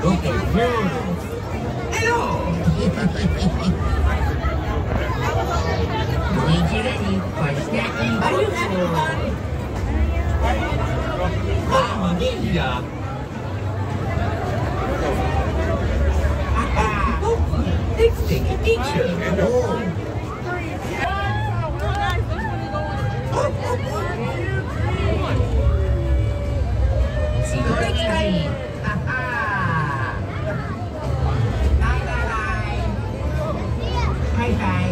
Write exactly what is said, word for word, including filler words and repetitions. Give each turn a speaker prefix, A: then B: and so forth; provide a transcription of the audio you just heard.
A: Look at you. Hello. Luigi ready for snacking. Are you having fun? Mamma mia. Let's take a picture. Oh. See you next time. Bye bye bye. Bye bye.